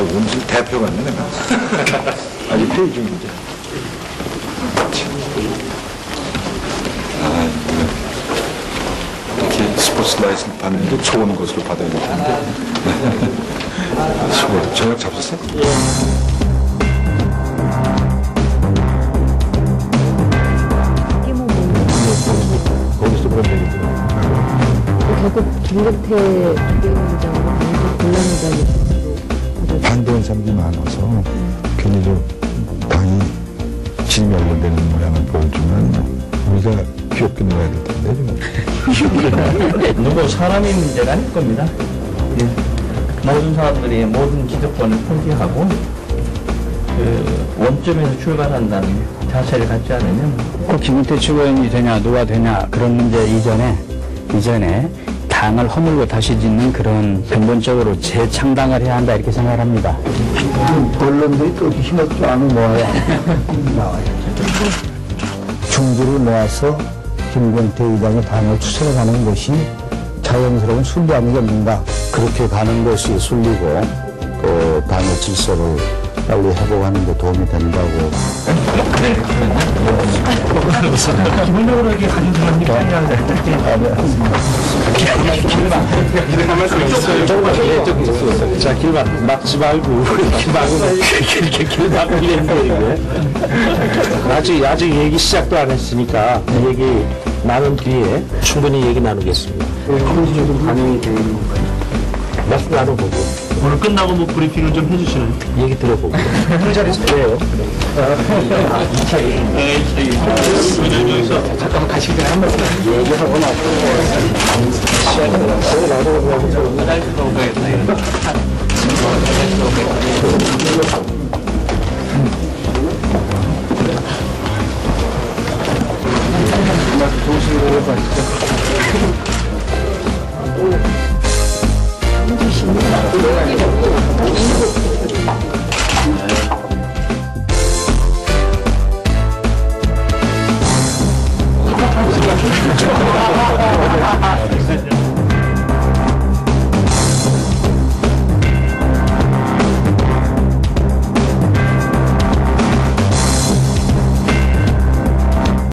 음식 대표 같네, 내가. 아직 회의 중인데. 이렇게 스포츠 라이센스 받는데 좋은 것으로 받아야 될 텐데. 수고, 저녁 잡수세요? 거기서 그런 얘기 들어요. 결국 김건태 부위원장으로 당에서 곤란하다는 반대하는 사람들이 많아서 괜히 좀 당이 진이 연결되는 모양을 보여주면 우리가 귀엽게 놀아야 될 텐데. 누구 사람의 문제가 아닐 겁니다. 예. 모든 사람들이 모든 기득권을 포기하고 그 원점에서 출발한다는 자세를 갖지 않으면 꼭 김은태 최고위원이 되냐 누가 되냐 그런 문제 이전에 당을 허물고 다시 짓는 그런 근본적으로 재창당을 해야 한다 이렇게 생각을 합니다. 언론들이 또 힘을 좀 안 모아야 나와요. 중도를 모아서 김건태 의장의 당을 추천하는 것이 자연스러운 순리 아니겠는가. 그렇게 가는 것이 순리고 또 당의 질서를 빨리 회복하는 데 도움이 된다고. 기본적으로 이게 가진 사람이 자, 길 막지 말고 이렇게 막으면 이렇게 길 막으려는데 아직 얘기 시작도 안 했으니까 얘기 나눈 뒤에 충분히 얘기 나누겠습니다. 현실적으로 반영이 되는 건가요? 말씀 나눠보고 오늘 끝나고 뭐 브리핑을 좀 해주시나요? 얘기 들어보고 그 자리에서 그래요. 잠깐만 가시기 전에 한 말씀 얘기하고 나서 시작을 나눠보고